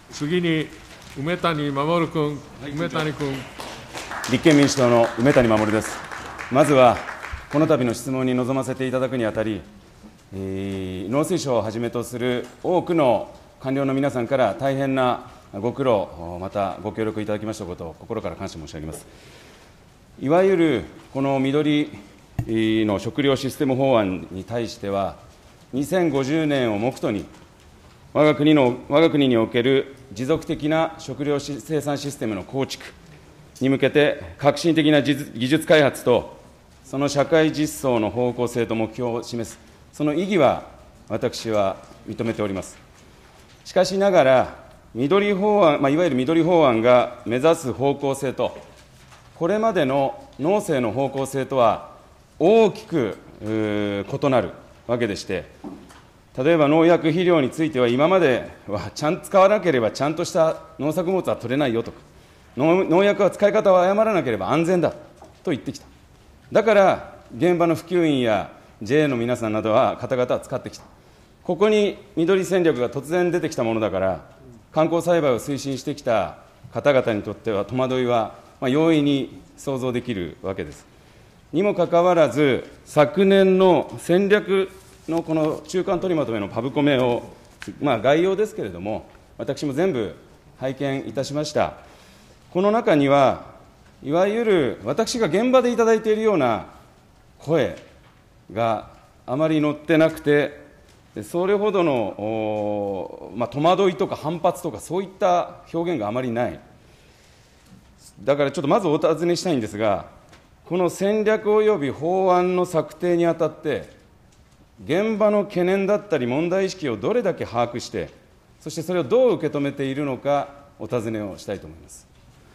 次に梅谷守君、梅谷君。 立憲民主党の梅谷守です。まずは、この度の質問に臨ませていただくにあたり、農水省をはじめとする多くの官僚の皆さんから大変なご苦労、またご協力いただきましたことを心から感謝申し上げます。いわゆるこの緑の食料システム法案に対しては、2050年を目途に、我が国における持続的な食料生産システムの構築に向けて、革新的な技術開発と、その社会実装の方向性と目標を示す、その意義は私は認めております。しかしながら、緑法案、いわゆる緑法案が目指す方向性と、これまでの農政の方向性とは大きく異なるわけでして、例えば農薬肥料については、今までは使わなければちゃんとした農作物は取れないよとか、農薬は使い方を誤らなければ安全だと言ってきた。だから、現場の普及員や JA の皆さんなどは、方々は使ってきた。ここに緑戦略が突然出てきたものだから、観光栽培を推進してきた方々にとっては、戸惑いは容易に想像できるわけです。にもかかわらず、昨年の戦略のこの中間取りまとめのパブコメを、概要ですけれども、私も全部拝見いたしました。この中には、いわゆる私が現場でいただいているような声があまり載ってなくて、それほどの、戸惑いとか反発とか、そういった表現があまりない。だからちょっとまずお尋ねしたいんですが、この戦略及び法案の策定にあたって、現場の懸念だったり問題意識をどれだけ把握して、そしてそれをどう受け止めているのか、お尋ねをしたいと思います。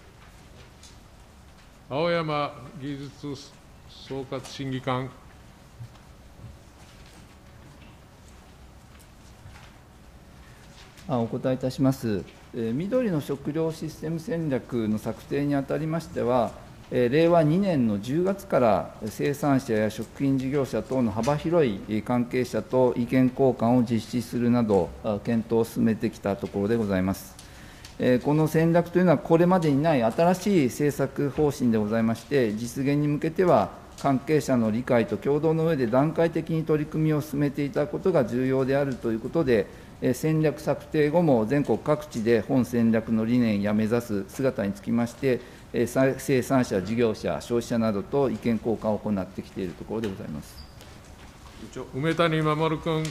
青山技術総括審議官。 お答えいたします。緑の食料システム戦略の策定にあたりましては、令和2年の10月から生産者や食品事業者等の幅広い関係者と意見交換を実施するなど、検討を進めてきたところでございます。この戦略というのは、これまでにない新しい政策方針でございまして、実現に向けては、関係者の理解と協働の上で段階的に取り組みを進めていただくことが重要であるということで、戦略策定後も全国各地で本戦略の理念や目指す姿につきまして、生産者、事業者、消費者などと意見交換を行ってきているところでございます。 梅谷守君。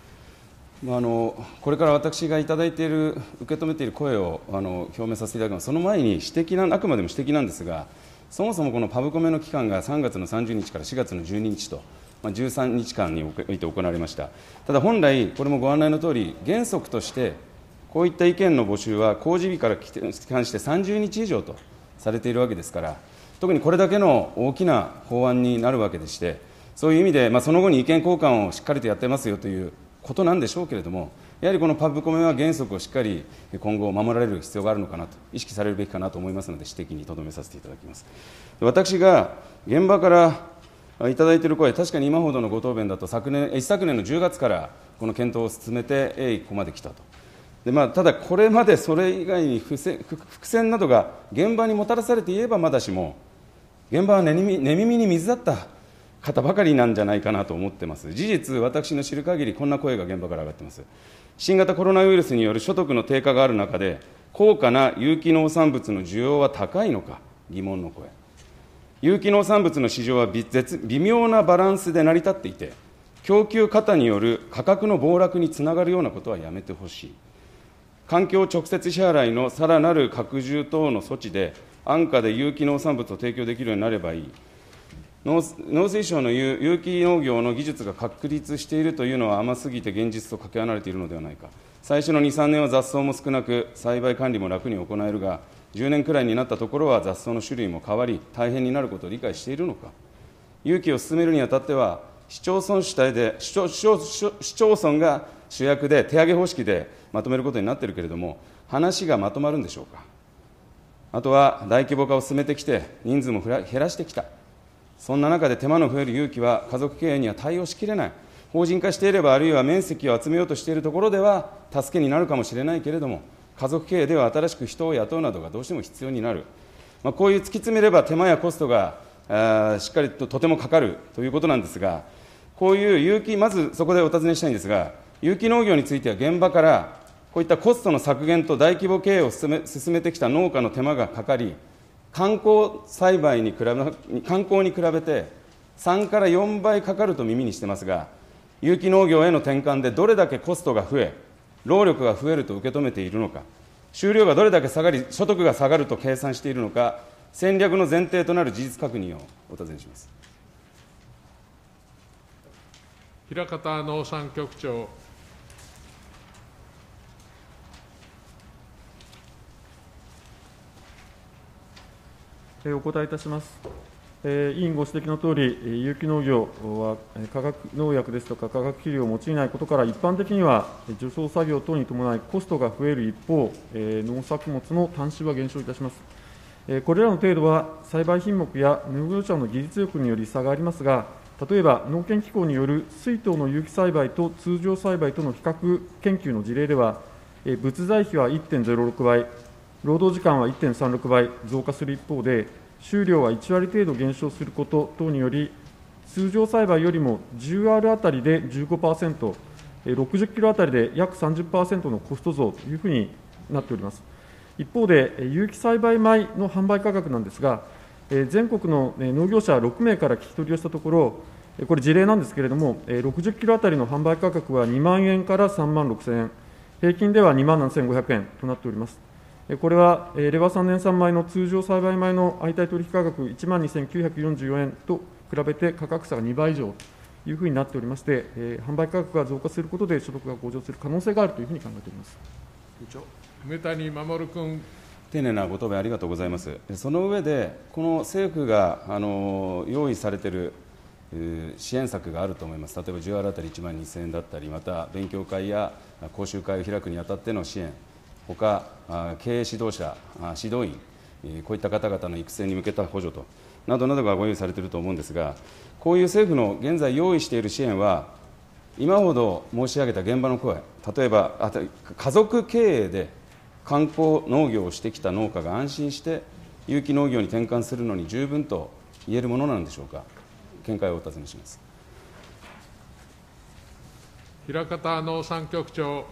これから私がいただいている、受け止めている声を表明させていただきます。その前にあくまでも指摘なんですが、そもそもこのパブコメの期間が3月の30日から4月の12日と、13日間において行われました。ただ本来、これもご案内のとおり、原則として、こういった意見の募集は公示日から関して30日以上とされているわけですから、特にこれだけの大きな法案になるわけでして、そういう意味で、その後に意見交換をしっかりとやってますよということなんでしょうけれども、やはりこのパブコメは原則をしっかり今後守られる必要があるのかなと、意識されるべきかなと思いますので、指摘にとどめさせていただきます。私が現場からいただいている声、確かに今ほどのご答弁だと、一昨年の10月からこの検討を進めて、ここまで来たと。ただ、これまでそれ以外に伏線などが現場にもたらされていればまだしも、現場は寝耳に水だった方ばかりなんじゃないかなと思ってます。事実、私の知る限り、こんな声が現場から上がっています。新型コロナウイルスによる所得の低下がある中で、高価な有機農産物の需要は高いのか、疑問の声。有機農産物の市場は微妙なバランスで成り立っていて、供給過多による価格の暴落につながるようなことはやめてほしい。環境直接支払いのさらなる拡充等の措置で、安価で有機農産物を提供できるようになればいい。農水省の言う有機農業の技術が確立しているというのは甘すぎて現実とかけ離れているのではないか。最初の2、3年は雑草も少なく、栽培管理も楽に行えるが、10年くらいになったところは雑草の種類も変わり、大変になることを理解しているのか。有機を進めるにあたっては、市町村主体で、市町村が主役で、手上げ方式でまとめることになっているけれども、話がまとまるんでしょうか。あとは大規模化を進めてきて、人数も減らしてきた。そんな中で手間の増える有機は家族経営には対応しきれない。法人化していれば、あるいは面積を集めようとしているところでは助けになるかもしれないけれども、 家族経営では新しく人を雇うなどがどうしても必要になる、こういう突き詰めれば手間やコストがしっかりとてもかかるということなんですが、こういう有機、まずそこでお尋ねしたいんですが、有機農業については現場からこういったコストの削減と大規模経営を進めてきた農家の手間がかかり、観光に比べて3から4倍かかると耳にしてますが、有機農業への転換でどれだけコストが増え、労力が増えると受け止めているのか、収量がどれだけ下がり、所得が下がると計算しているのか、戦略の前提となる事実確認をお尋ねします。 枚方農産局長。 お答えいたします。委員ご指摘のとおり、有機農業は化学農薬ですとか化学肥料を用いないことから、一般的には除草作業等に伴いコストが増える一方、農作物の単種は減少いたします。これらの程度は栽培品目や農業者の技術力により差がありますが、例えば農研機構による水耕の有機栽培と通常栽培との比較研究の事例では、物材費は 1.06 倍、労働時間は 1.36 倍増加する一方で、収量は1割程度減少すること等により、通常栽培よりも 10R あたりで 15%、60キロあたりで約 30% のコスト増というふうになっております。一方で、有機栽培米の販売価格なんですが、全国の農業者6名から聞き取りをしたところ、これ、事例なんですけれども、60キロあたりの販売価格は2万円から3万6000円、平均では2万7500円となっております。これは令和3年産米の通常栽培米の相対取引価格1万2944円と比べて価格差が2倍以上というふうになっておりまして、販売価格が増加することで所得が向上する可能性があるというふうに考えております。 梅谷守君。 丁寧なご答弁ありがとうございます。その上で、この政府が用意されている支援策があると思います。例えば10あたり1万2000円だったり、また勉強会や講習会を開くにあたっての支援、ほか経営指導者、指導員、こういった方々の育成に向けた補助となどなどがご用意されていると思うんですが、こういう政府の現在用意している支援は、今ほど申し上げた現場の声、例えば家族経営で観光農業をしてきた農家が安心して有機農業に転換するのに十分と言えるものなんでしょうか。見解をお尋ねします。 枚方農産局長。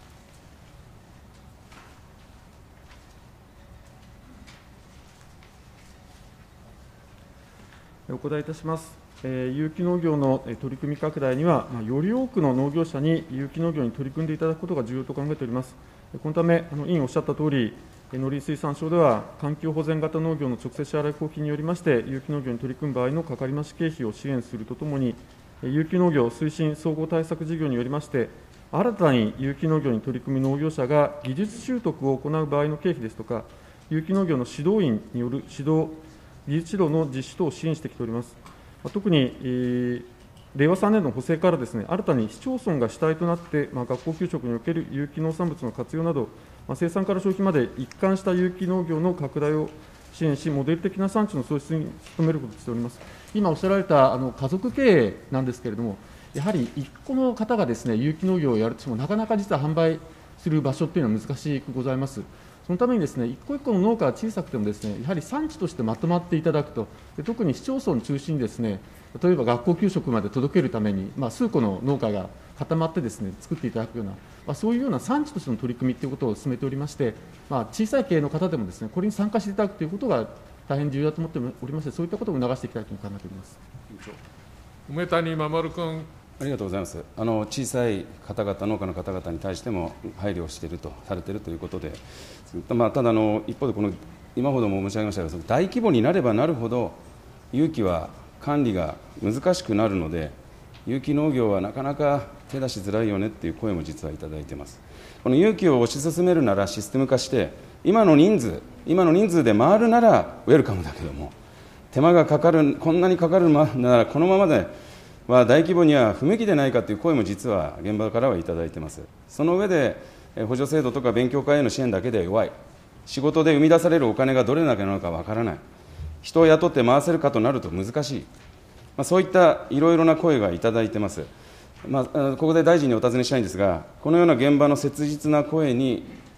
お答えいたします。有機農業の取り組み拡大には、より多くの農業者に有機農業に取り組んでいただくことが重要と考えております。このため、委員おっしゃったとおり、農林水産省では、環境保全型農業の直接支払い交付金によりまして、有機農業に取り組む場合のかかり増し経費を支援するとともに、有機農業推進総合対策事業によりまして、新たに有機農業に取り組む農業者が技術習得を行う場合の経費ですとか、有機農業の指導員による指導、技術指導の実施等を支援してきております。特に、令和3年度の補正からですね、新たに市町村が主体となって、学校給食における有機農産物の活用など、生産から消費まで一貫した有機農業の拡大を支援し、モデル的な産地の創出に努めることとしております。今おっしゃられた家族経営なんですけれども、やはり一個の方がですね、有機農業をやるとしても、なかなか実は販売する場所っていうのは難しくございます。そのためにですね、一個一個の農家が小さくてもですね、やはり産地としてまとまっていただくと、特に市町村中心にですね、例えば学校給食まで届けるために、数個の農家が固まってですね、作っていただくような、そういうような産地としての取り組みということを進めておりまして、小さい経営の方でもですね、これに参加していただくということが大変重要だと思っておりまして、そういったことを促していきたいと考えております。 梅谷守君。 ありがとうございます。小さい方々、農家の方々に対しても配慮しているとされているということで、ただ一方で今ほども申し上げましたが、大規模になればなるほど、有機は管理が難しくなるので、有機農業はなかなか手出しづらいよねっていう声も実はいただいています。この有機を推し進めるならシステム化して、今の人数で回るならウェルカムだけども、手間がかかる、こんなにかかるなら、このままでは大規模には不向きでないかという声も実は現場からはいただいています。その上で、補助制度とか勉強会への支援だけでは弱い、仕事で生み出されるお金がどれだけなのかわからない、人を雇って回せるかとなると難しい、そういったいろいろな声がいただいています。ここで大臣にお尋ねしたいんですが、このような現場の切実な声に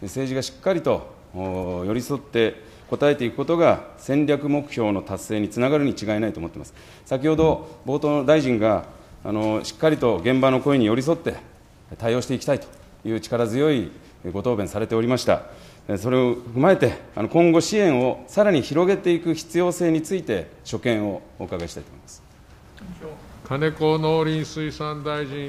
政治がしっかりと寄り添って応えていくことが戦略目標の達成につながるに違いないと思っています。先ほど冒頭の大臣がしっかりと現場の声に寄り添って対応していきたいという力強いご答弁されておりました。それを踏まえて、今後、支援をさらに広げていく必要性について、所見をお伺いしたいと思います。 金子農林水産大臣。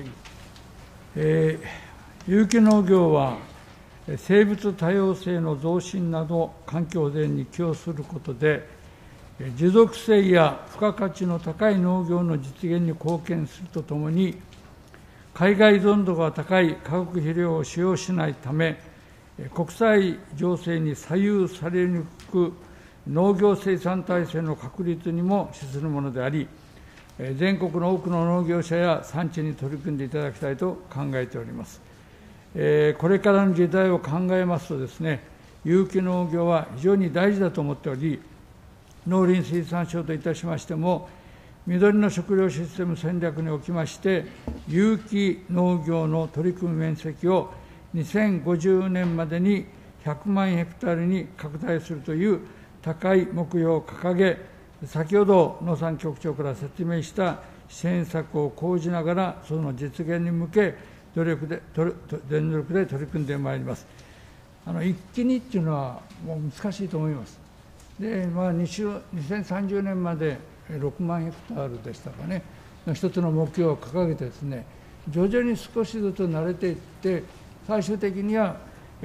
有機農業は、生物多様性の増進など、環境保全に寄与することで、持続性や付加価値の高い農業の実現に貢献するとともに、海外依存度が高い化学肥料を使用しないため、国際情勢に左右されにくく、農業生産体制の確立にも資するものであり、全国の多くの農業者や産地に取り組んでいただきたいと考えております。これからの時代を考えますとですね、有機農業は非常に大事だと思っており、農林水産省といたしましても、緑の食料システム戦略におきまして、有機農業の取り組み面積を2050年までに100万ヘクタールに拡大するという高い目標を掲げ、先ほど農産局長から説明した支援策を講じながら、その実現に向け、全力で取り組んでまいります。一気にっていうのはもう難しいと思います。で、2030年まで6万ヘクタールでしたかね、一つの目標を掲げてですね、徐々に少しずつ慣れていって、最終的には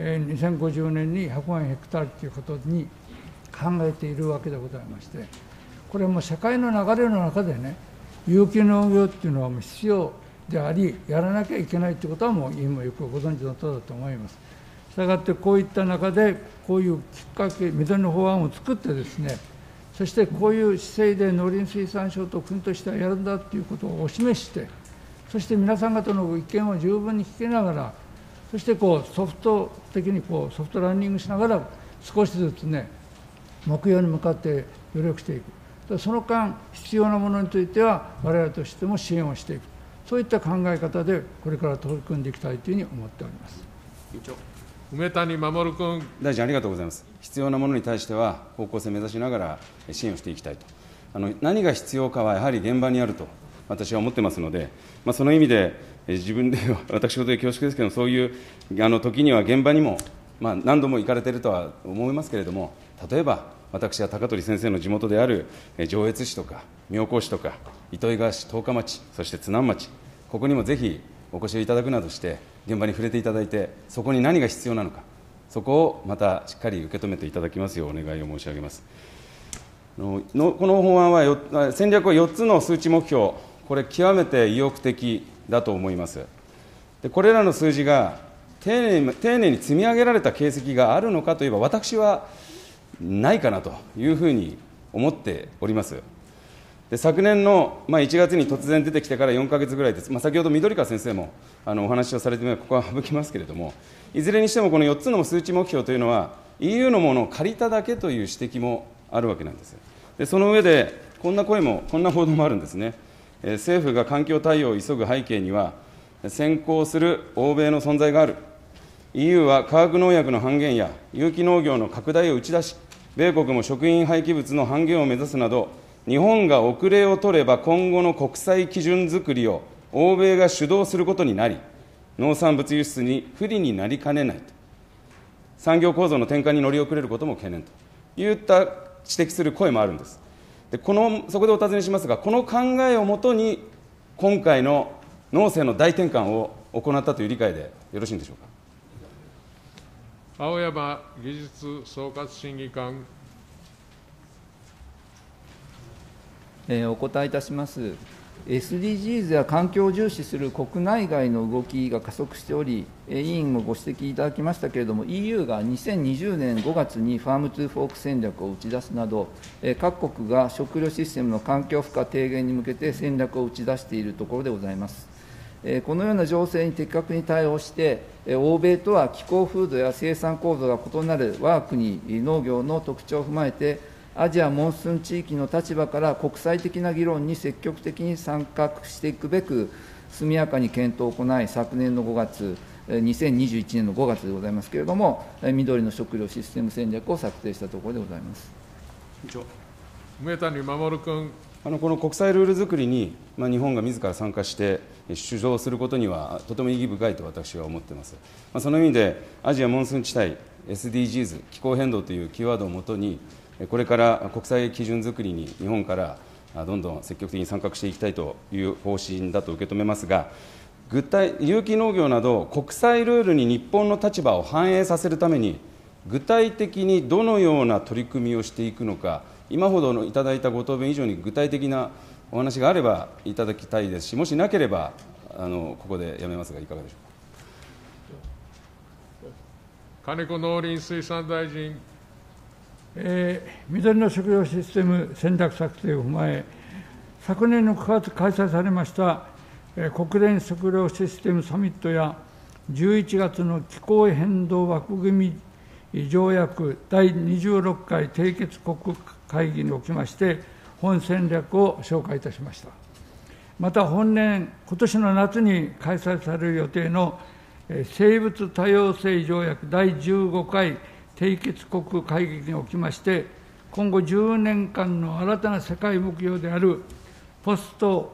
2050年に100万ヘクタールということに考えているわけでございまして、これはもう社会の流れの中でね、有機農業っていうのはもう必要であり、やらなきゃいけないということはもう今よくご存知のとおりだと思います。したがってこういった中で、こういうきっかけ、緑の法案を作ってですね、そしてこういう姿勢で農林水産省と国としてはやるんだということをお示して、そして皆さん方の意見を十分に聞きながら、そしてソフト的にソフトランニングしながら、少しずつね、目標に向かって努力していく、その間、必要なものについては、我々としても支援をしていく、そういった考え方で、これから取り組んでいきたいというふうに思っております。 梅谷守君。 大臣、ありがとうございます。必要なものに対しては、方向性を目指しながら支援をしていきたいと。何が必要かはやはり現場にあると私は思ってますので、その意味で、自分で私事で恐縮ですけど、そういう時には現場にも、何度も行かれているとは思いますけれども、例えば私は高取先生の地元である上越市とか妙高市とか糸魚川市、十日町、そして津南町、ここにもぜひお越しいただくなどして、現場に触れていただいて、そこに何が必要なのか、そこをまたしっかり受け止めていただきますようお願いを申し上げます。この法案は戦略は4つの数値目標、これ、極めて意欲的だと思います。でこれらの数字が丁寧に積み上げられた形跡があるのかといえば、私はないかなというふうに思っております。で昨年の1月に突然出てきてから4か月ぐらいです、先ほど緑川先生もお話をされて、ここは省きますけれども、いずれにしてもこの4つの数値目標というのは、EU のものを借りただけという指摘もあるわけなんです。でその上で、こんな報道もあるんですね。政府が環境対応を急ぐ背景には、先行する欧米の存在がある。EU は化学農薬の半減や有機農業の拡大を打ち出し、米国も食品廃棄物の半減を目指すなど、日本が遅れを取れば今後の国際基準づくりを欧米が主導することになり、農産物輸出に不利になりかねないと。産業構造の転換に乗り遅れることも懸念といった指摘する声もあるんです。でそこでお尋ねしますが、この考えをもとに、今回の農政の大転換を行ったという理解でよろしいんでしょうか。 青山技術総括審議官。 お答えいたします。SDGs や環境を重視する国内外の動きが加速しており、委員もご指摘いただきましたけれども、EU が2020年5月にファームトゥーフォーク戦略を打ち出すなど、各国が食料システムの環境負荷低減に向けて戦略を打ち出しているところでございます。このような情勢に的確に対応して、欧米とは気候風土や生産構造が異なる我が国農業の特徴を踏まえて、アジアモンスーン地域の立場から国際的な議論に積極的に参画していくべく、速やかに検討を行い、昨年の5月、 2021年の5月でございますけれども、緑の食料システム戦略を策定したところでございます。 梅谷守君。 この国際ルール作りに、日本が自ら参加して主導することには、とても意義深いと私は思っています。その意味で、アジアモンスーン地帯、SDGs、気候変動というキーワードをもとに、これから国際基準作りに日本からどんどん積極的に参画していきたいという方針だと受け止めますが、有機農業など、国際ルールに日本の立場を反映させるために、具体的にどのような取り組みをしていくのか、今ほどのいただいたご答弁以上に具体的なお話があればいただきたいですし、もしなければここでやめますが、いかがでしょうか。 金子農林水産大臣。 緑の食料システム戦略策定を踏まえ、昨年の9月開催されました国連食料システムサミットや11月の気候変動枠組み条約第26回締結国会議におきまして、本戦略を紹介いたしました。また本年、今年の夏に開催される予定の生物多様性条約第15回締結国会議におきまして、今後10年間の新たな世界目標であるポスト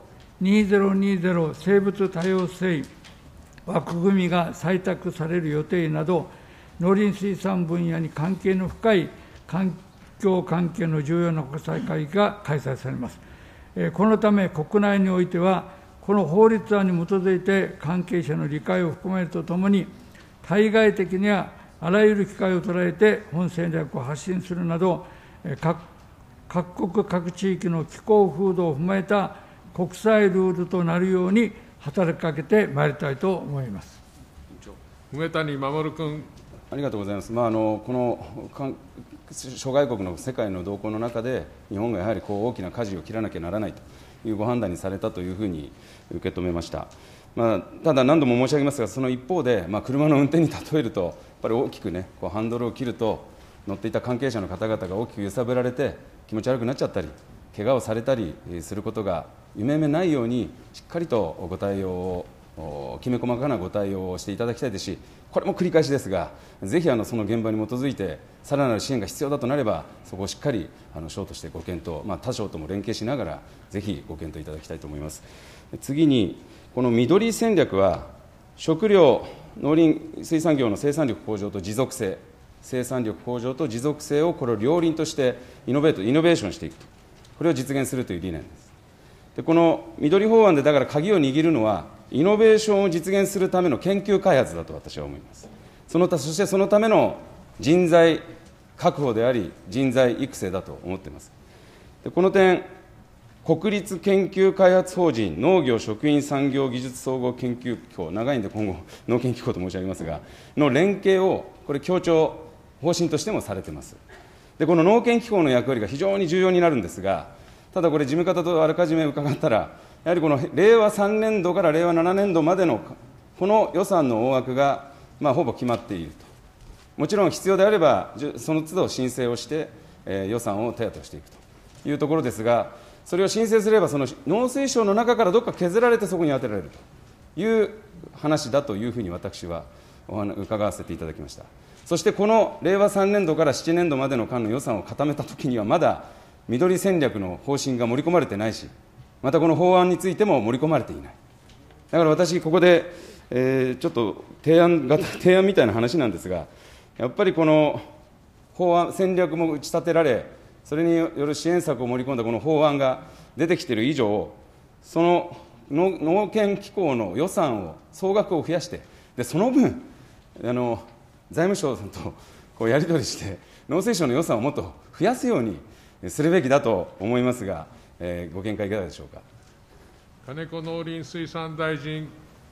2020生物多様性枠組みが採択される予定など、農林水産分野に関係の深い環境関係の重要な国際会議が開催されます。このため、国内においては、この法律案に基づいて関係者の理解を含めるとともに、対外的にはあらゆる機会を捉えて本戦略を発信するなど、各国各地域の気候風土を踏まえた国際ルールとなるように働きかけてまいりたいと思います。 梅谷守君。 ありがとうございます。この諸外国の世界の動向の中で、日本がやはり大きな舵を切らなきゃならないというご判断にされたというふうに受け止めました。ただ、何度も申し上げますが、その一方で、車の運転に例えると、やっぱり大きくね、ハンドルを切ると、乗っていた関係者の方々が大きく揺さぶられて、気持ち悪くなっちゃったり、怪我をされたりすることが夢めないように、しっかりとご対応を、きめ細かなご対応をしていただきたいですし、これも繰り返しですが、ぜひその現場に基づいて、さらなる支援が必要だとなれば、そこをしっかり省としてご検討、他省とも連携しながら、ぜひご検討いただきたいと思います。次に、この緑戦略は、食料、農林水産業の生産力向上と持続性、生産力向上と持続性をこれを両輪としてイノベーションしていくと、これを実現するという理念です。でこの緑法案でだから鍵を握るのは、イノベーションを実現するための研究開発だと私は思います。そしてそのための人材確保であり、人材育成だと思っています。でこの点、国立研究開発法人農業食品産業技術総合研究機構、長いんで今後、農研機構と申し上げますが、の連携をこれ、強調、方針としてもされています。でこの農研機構の役割が非常に重要になるんですが、ただこれ、事務方とあらかじめ伺ったら、やはりこの令和3年度から令和7年度までのこの予算の大枠が、ほぼ決まっていると。もちろん必要であれば、その都度申請をして、予算を手当てをしていくというところですが、それを申請すれば、その農水省の中からどこか削られてそこに充てられるという話だというふうに私は伺わせていただきました。そしてこの令和3年度から7年度までの間の予算を固めたときには、まだ緑戦略の方針が盛り込まれてないし、またこの法案についても盛り込まれていない。だから私、ここで、ちょっと提案みたいな話なんですが、やっぱりこの法案、戦略も打ち立てられ、それによる支援策を盛り込んだこの法案が出てきている以上、その農研機構の予算を、総額を増やして、でその分、財務省さんとやり取りして、農水省の予算をもっと増やすようにするべきだと思いますが、ご見解いかがでしょうか。 金子農林水産大臣。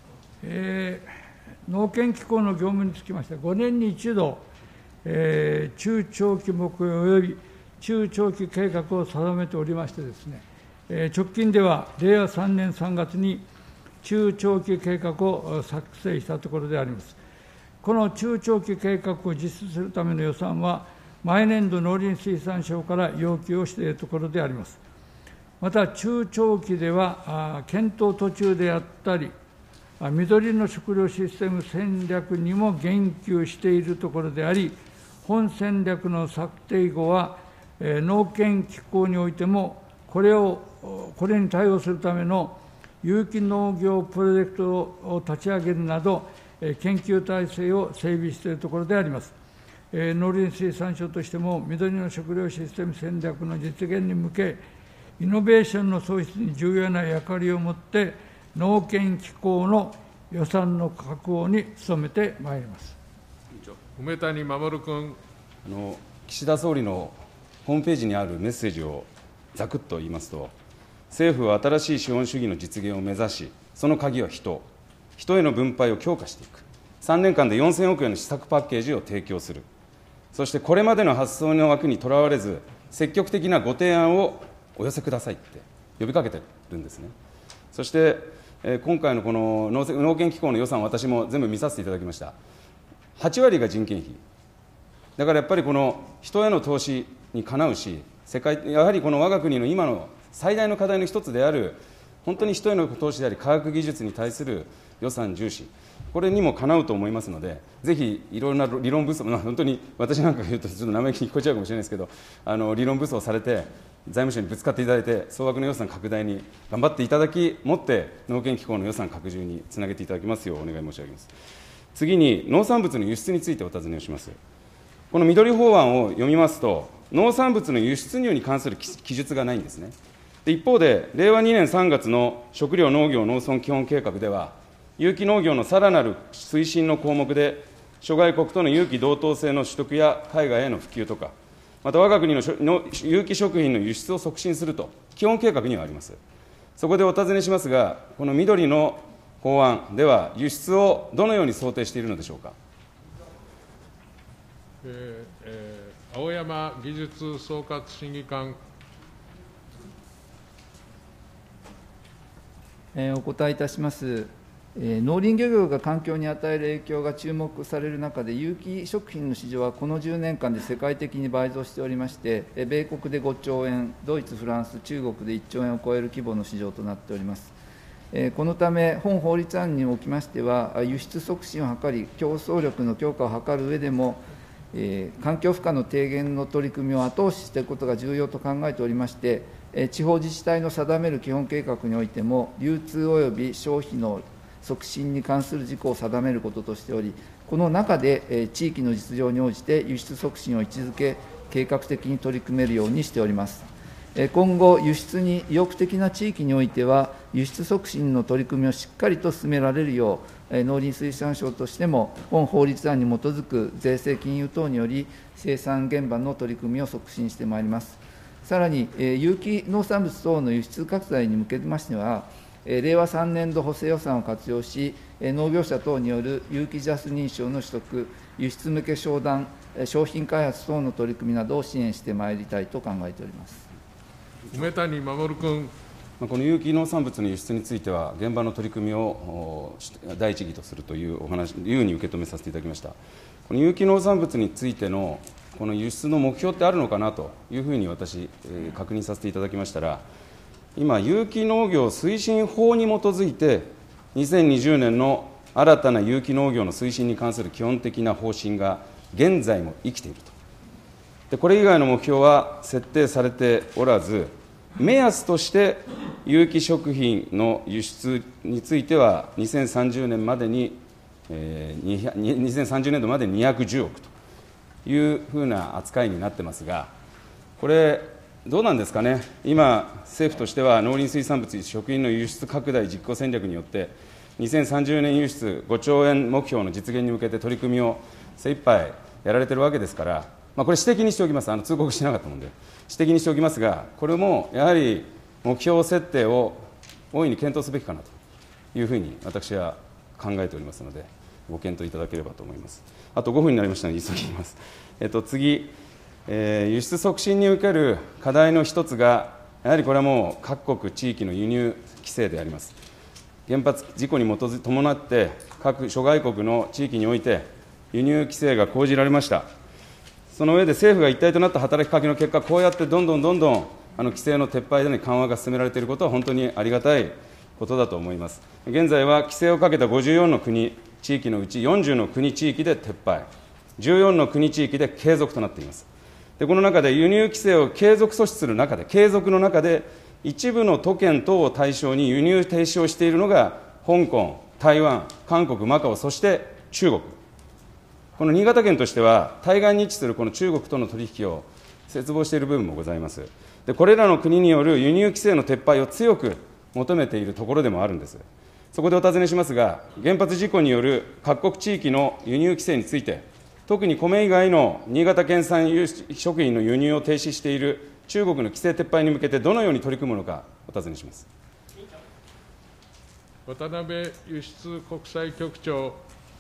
農研機構の業務につきましては、5年に一度、中長期目標及び中長期計画を定めておりましてですね、直近では令和3年3月に中長期計画を作成したところであります。この中長期計画を実施するための予算は、毎年度農林水産省から要求をしているところであります。また、中長期では、検討途中であったり、 緑の食料システム戦略にも言及しているところであり、本戦略の策定後は、農研機構においても、これに対応するための有機農業プロジェクトを立ち上げるなど、研究体制を整備しているところであります。農林水産省としても、緑の食料システム戦略の実現に向け、イノベーションの創出に重要な役割を持って、農研機構の予算の確保に努めてまいります。 梅谷守君。 岸田総理のホームページにあるメッセージをざくっと言いますと、政府は新しい資本主義の実現を目指し、その鍵は人への分配を強化していく、3年間で4000億円の施策パッケージを提供する、そしてこれまでの発想の枠にとらわれず、積極的なご提案をお寄せくださいって呼びかけてるんですね。そして、今回のこの農研機構の予算、私も全部見させていただきました。8割が人件費。だからやっぱりこの人への投資にかなうし、やはりこの我が国の今の最大の課題の一つである、本当に人への投資であり、科学技術に対する予算重視、これにもかなうと思いますので、ぜひいろんな理論武装、本当に私なんか言うと、ちょっと生意気に聞こえちゃうかもしれないですけど、理論武装されて、財務省にぶつかっていただいて、総額の予算拡大に頑張っていただき、もって農研機構の予算拡充につなげていただきますようお願い申し上げます。次に、農産物の輸出についてお尋ねをします。この緑法案を読みますと、農産物の輸出入に関する記述がないんですね。で一方で、令和2年3月の食料農業農村基本計画では、有機農業のさらなる推進の項目で、諸外国との有機同等性の取得や海外への普及とか、また我が国の有機食品の輸出を促進すると、基本計画にはあります。そこでお尋ねしますが、この緑の法案では、輸出をどのように想定しているのでしょうか。 青山技術総括審議官。 お答えいたします。農林漁業が環境に与える影響が注目される中で、有機食品の市場はこの10年間で世界的に倍増しておりまして、米国で5兆円、ドイツ、フランス、中国で1兆円を超える規模の市場となっております。このため、本法律案におきましては、輸出促進を図り、競争力の強化を図る上でも、環境負荷の低減の取り組みを後押ししていくことが重要と考えておりまして、地方自治体の定める基本計画においても、流通及び消費の促進に関する事項を定めることとしており、この中で地域の実情に応じて輸出促進を位置づけ、計画的に取り組めるようにしております。今後、輸出に意欲的な地域においては、輸出促進の取り組みをしっかりと進められるよう、農林水産省としても、本法律案に基づく税制金融等により、生産現場の取り組みを促進してまいります。さらに、有機農産物等の輸出拡大に向けましては、令和3年度補正予算を活用し、農業者等による有機ジャス認証の取得、輸出向け商談、商品開発等の取り組みなどを支援してまいりたいと考えております。 梅谷守君。 この有機農産物の輸出については、現場の取り組みを第一義とするというお話、いうふうに受け止めさせていただきました。この有機農産物についてのこの輸出の目標ってあるのかなというふうに私、確認させていただきましたら、今、有機農業推進法に基づいて、2020年の新たな有機農業の推進に関する基本的な方針が現在も生きていると。でこれ以外の目標は設定されておらず、目安として有機食品の輸出については、2030年までに、2030年度までに210億というふうな扱いになってますが、これ、どうなんですかね、今、政府としては農林水産物、食品の輸出拡大実行戦略によって、2030年輸出5兆円目標の実現に向けて取り組みを精一杯やられているわけですから、これ、指摘にしておきます、通告してなかったもので、指摘にしておきますが、これもやはり目標設定を大いに検討すべきかなというふうに私は考えておりますので、ご検討いただければと思います。あと5分になりましたので、急ぎます。次、輸出促進における課題の一つが、やはりこれはもう各国地域の輸入規制であります。原発事故に伴って、各諸外国の地域において、輸入規制が講じられました。その上で政府が一体となった働きかけの結果、こうやってどんどん規制の撤廃での緩和が進められていることは本当にありがたいことだと思います。現在は規制をかけた54の国、地域のうち40の国、地域で撤廃、14の国、地域で継続となっています。でこの中で輸入規制を継続阻止する中で、継続の中で、一部の都県等を対象に輸入停止をしているのが、香港、台湾、韓国、マカオ、そして中国。この新潟県としては、対岸に位置するこの中国との取引を切望している部分もございます。でこれらの国による輸入規制の撤廃を強く求めているところでもあるんです。そこでお尋ねしますが、原発事故による各国地域の輸入規制について、特に米以外の新潟県産食品の輸入を停止している中国の規制撤廃に向けて、どのように取り組むのか、お尋ねします。 渡辺輸出国際局長。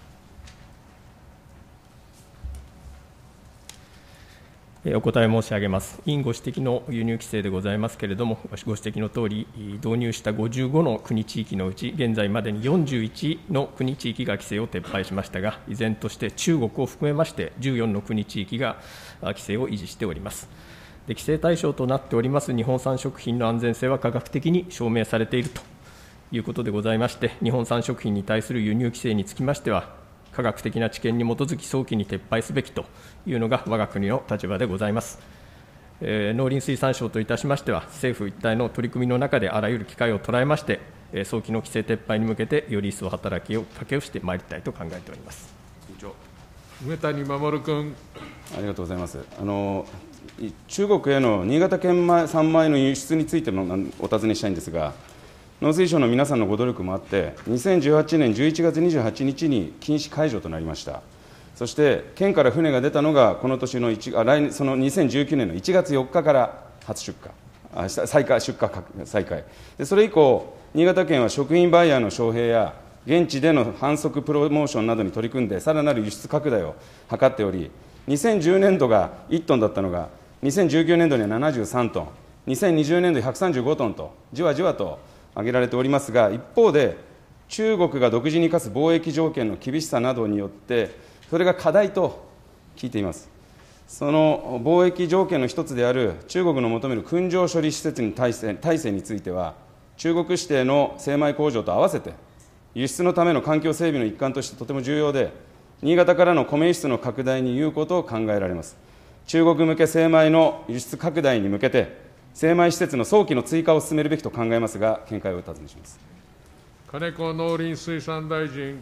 お答え申し上げます。委員ご指摘の輸入規制でございますけれども、ご指摘のとおり、導入した55の国地域のうち、現在までに41の国地域が規制を撤廃しましたが、依然として中国を含めまして、14の国地域が規制を維持しております。で規制対象となっております日本産食品の安全性は科学的に証明されているということでございまして、日本産食品に対する輸入規制につきましては、科学的な知見に基づき早期に撤廃すべきというのが我が国の立場でございます。農林水産省といたしましては、政府一体の取り組みの中であらゆる機会を捉えまして、早期の規制撤廃に向けて、より一層働きかけをしてまいりたいと考えております。 梅谷守君。 ありがとうございます。中国への新潟県産米の輸出についてもお尋ねしたいんですが、農水省の皆さんのご努力もあって、2018年11月28日に禁止解除となりました。そして、県から船が出たのが、この年のその2019年の1月4日から初出荷、出荷再開で、それ以降、新潟県は食品バイヤーの招聘や、現地での販促プロモーションなどに取り組んで、さらなる輸出拡大を図っており、2010年度が1トンだったのが、2019年度には73トン、2020年度135トンと、じわじわと挙げられておりますが、一方で、中国が独自に課す貿易条件の厳しさなどによって、それが課題と聞いています。その貿易条件の一つである中国の求める燻蒸処理施設に体制については、中国指定の精米工場と合わせて、輸出のための環境整備の一環としてとても重要で、新潟からの米輸出の拡大に有効と考えられます。中国向け精米の輸出拡大に向けて、精米施設の早期の追加を進めるべきと考えますが、見解をお尋ねします。 金子農林水産大臣。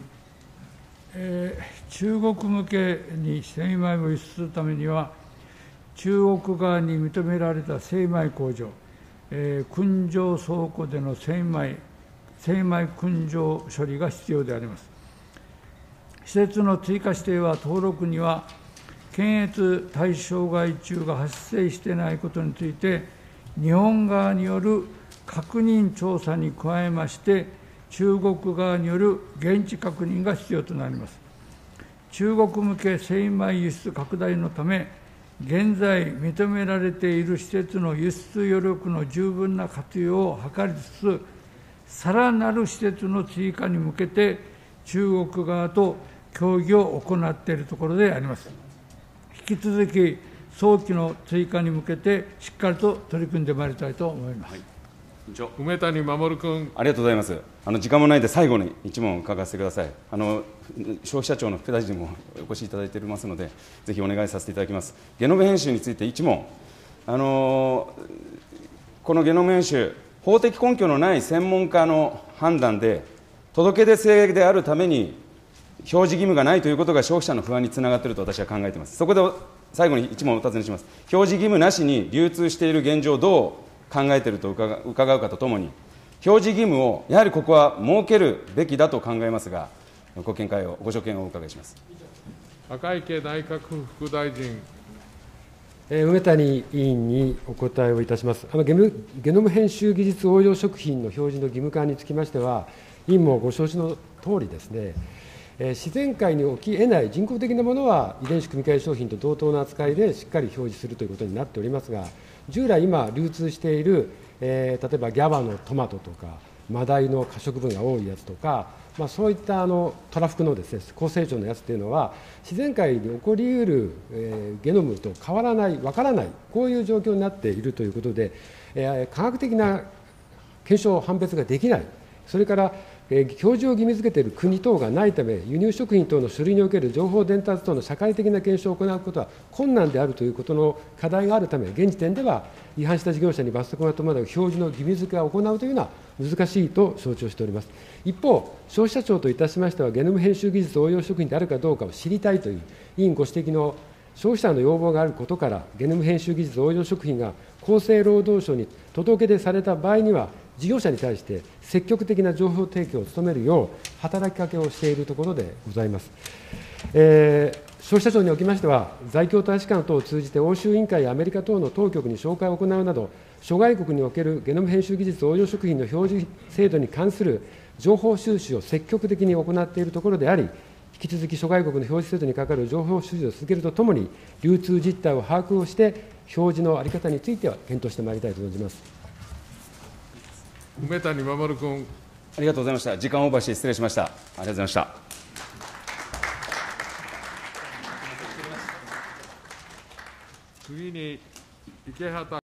中国向けに精米を輸出するためには、中国側に認められた精米工場、燻蒸倉庫での精米燻蒸処理が必要であります。施設の追加指定は登録には、検閲対象外中が発生していないことについて、日本側による確認調査に加えまして、中国側による現地確認が必要となります。中国向け精米輸出拡大のため、現在認められている施設の輸出余力の十分な活用を図りつつ、さらなる施設の追加に向けて、中国側と協議を行っているところであります。引き続き、早期の追加に向けて、しっかりと取り組んでまいりたいと思います。 梅谷守君。 ありがとうございます。時間もないので、最後に一問伺わせてください。消費者庁の副大臣もお越しいただいておりますので、ぜひお願いさせていただきます。ゲノム編集について一問、このゲノム編集、法的根拠のない専門家の判断で、届け出制であるために、表示義務がないということが消費者の不安につながっていると私は考えています。そこで最後に一問お尋ねします。表示義務なしに流通している現状をどう考えていると伺うかとともに、表示義務をやはりここは設けるべきだと考えますが、ご所見をお伺いします。 赤池内閣府副大臣。 梅谷委員にお答えをいたします。ゲノム編集技術応用食品の表示の義務化につきましては、委員もご承知のとおりですね、自然界に起き得ない人工的なものは遺伝子組み換え商品と同等の扱いでしっかり表示するということになっておりますが、従来今流通している、例えばギャバのトマトとかマダイの可食分が多いやつとか、そういったトラフクのですね、高成長のやつというのは自然界に起こりうる、ゲノムと変わらない、わからない、こういう状況になっているということで、科学的な検証判別ができない、 それから表示を義務付けている国等がないため、輸入食品等の書類における情報伝達等の社会的な検証を行うことは困難であるということの課題があるため、現時点では違反した事業者に罰則が伴う表示の義務付けを行うというのは難しいと承知をしております。一方、消費者庁といたしましては、ゲノム編集技術応用食品であるかどうかを知りたいという、委員ご指摘の消費者の要望があることから、ゲノム編集技術応用食品が厚生労働省に届け出された場合には、事業者に対して積極的な情報提供を努めるよう働きかけをしているところでございます。消費者庁におきましては、在京大使館等を通じて欧州委員会やアメリカ等の当局に紹介を行うなど、諸外国におけるゲノム編集技術応用食品の表示制度に関する情報収集を積極的に行っているところであり、引き続き諸外国の表示制度にかかる情報収集を続けるとともに、流通実態を把握をして、表示の在り方については検討してまいりたいと存じます。 梅谷守君。 ありがとうございました。時間オーバーして失礼しました。ありがとうございました。 次に池畑